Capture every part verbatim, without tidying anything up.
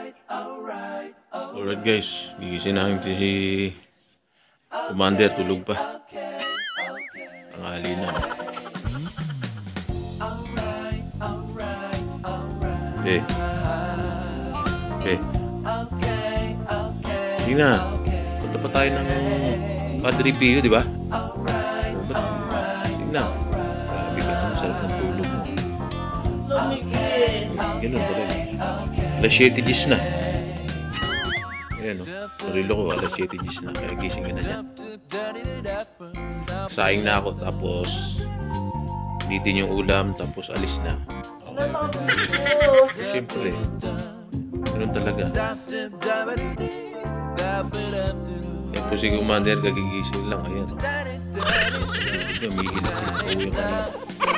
Alright guys, gigising namin si Commander, tulog pa. Tanghali na. Okay. Okay. Sige na. Punta pa tayo ng Padre Pio, di ba? Sige na. Grabe ka, ang sarap ng tulog mo. Ganun pala. alas siyete diyes na. Ayan o, sarilo ko, alas siyete diyes na. Kaya gising ka na dyan. Saing na ako, tapos ditin yung ulam, tapos alis na. Okay. Siyempre, ganun talaga. Tapos si Commander, kagigising lang. Ayan o. Gamigil na siya sa uwi ka na.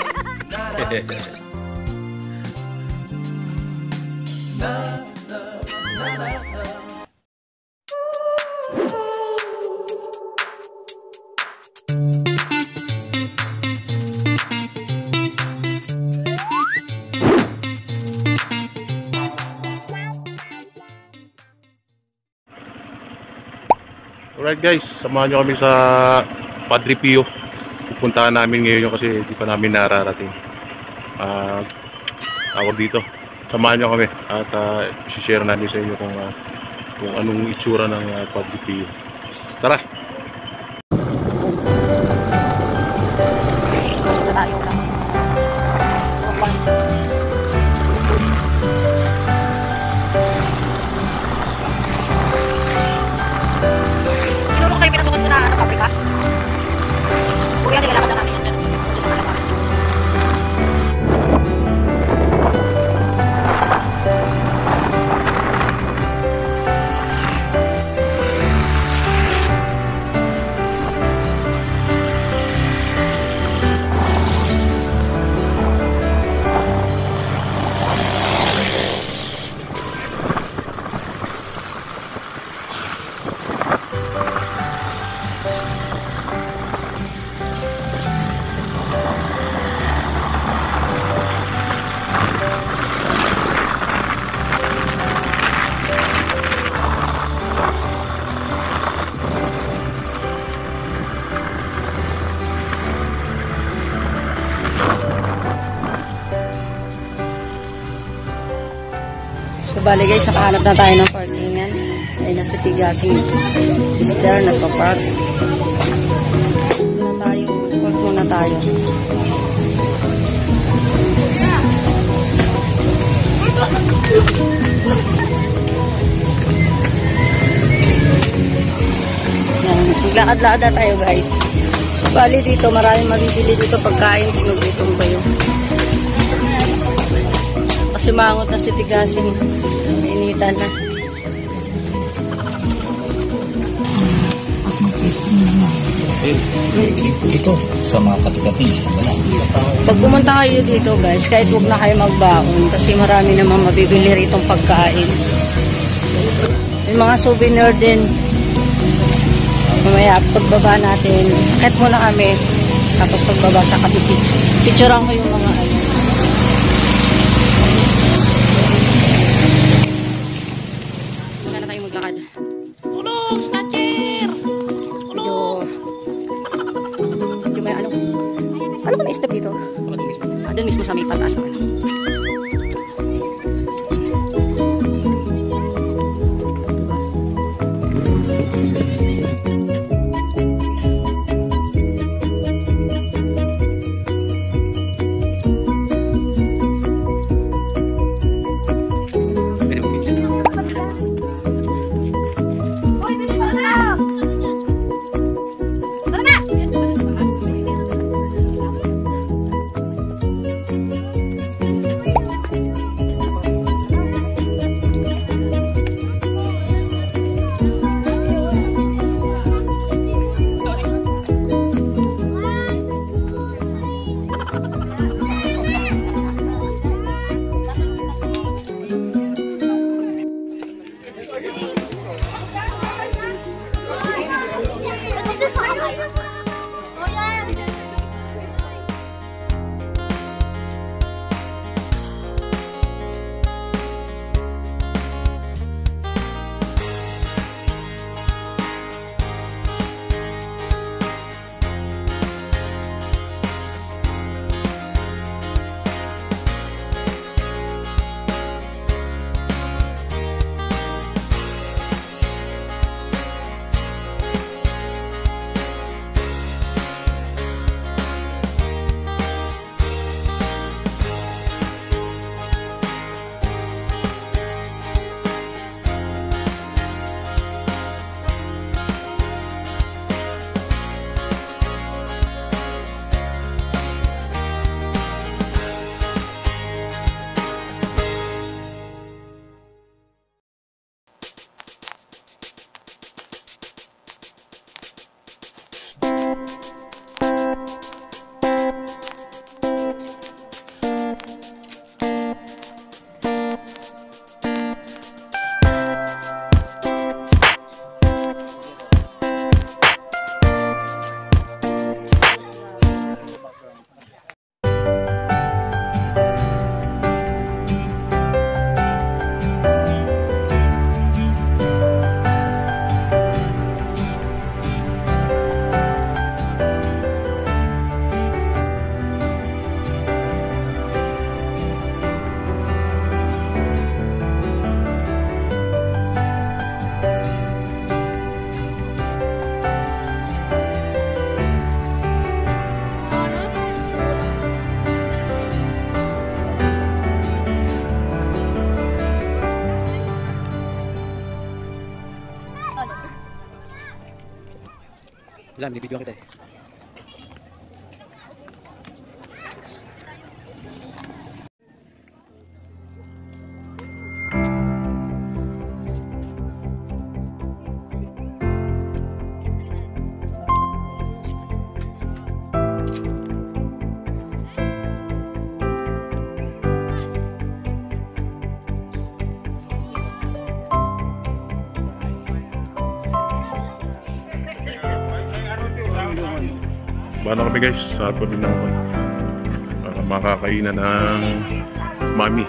Alright guys, samahan nyo kami sa Padre Pio. Pupuntahan namin ngayon yun kasi hindi pa namin nararating. Uh, tawag dito. Samahan nyo kami at uh, i-share namin sa inyo kung, uh, kung anong itsura ng uh, Padre Pio. Tara! So bali guys, nakahanap na tayo ng parkingan. Ay nasa Tigasing sister, nagpa-park. Muna tayo, park muna tayo. Maglakad-lakad na tayo guys. So bali dito, maraming mabibili dito pagkain. Tinugitong ba yun? Kasi mangot na si Tigasing. Initan na. Ito sa mga katikatis. Pag pumunta kayo dito guys, kahit huwag na kayo magbaon kasi marami naman mabibili ritong pagkain. May mga souvenir din. Mamaya pagbaba natin, kahit muna kami, tapos pagbaba sa kapitid. Picturean ko yung mga ano. Magkana tayo maglakad. Tulong! Snatcher! Medyo... Medyo may ano. Ano ko na-step dito? Ah, doon mismo sa may pataas na ano. Wala, may video kita eh. Bala kami guys sa Pabinangon. Uh, makakainan ng mami.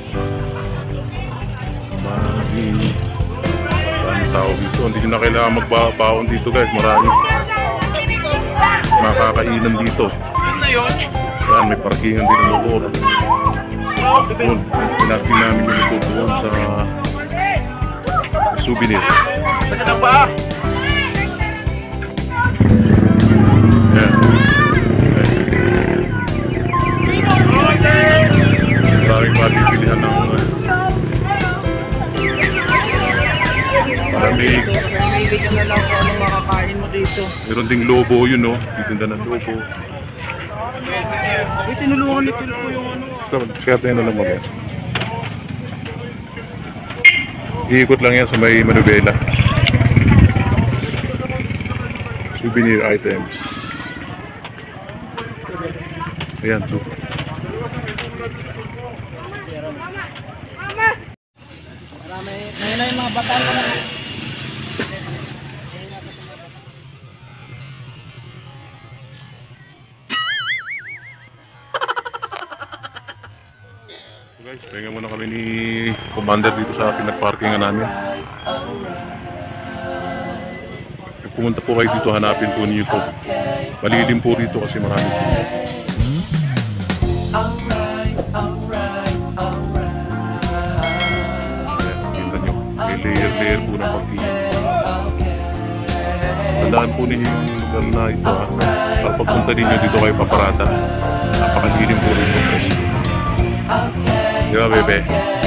Mami. Maraming tao dito. Hindi nyo na kailangan magbabaon dito guys. Marami. Makakainan dito. Yan, may parkingan din ng motor. Doon, pinagin namin yung motor doon sa souvenir. Yan. Maraming matipilihan ng maraming. Mamili ka na lang kung anong makakain mo dito. Meron ding lobo yun, no? Titinda ng lobo. Uy, tinulungan ni Phil po yung ano. So, skate na lang mo guys. Iikot lang yan sa may Manubela. Souvenir items. Ayan, to. Marami. Ngayon na yung mga bataan ko na. So guys, pahinga muna kami ni Commander dito sa pinag-parkingan namin. Kung pumunta po kayo dito, hanapin po niyo ito. Malilim po dito kasi marami po. May layer-layer po ng pagtingin. Tandaan po ninyo yung lugar na ito. Ha? Para pagpunta ninyo dito kayo paparada. Napakalilim po rin po. Di ba, bebe?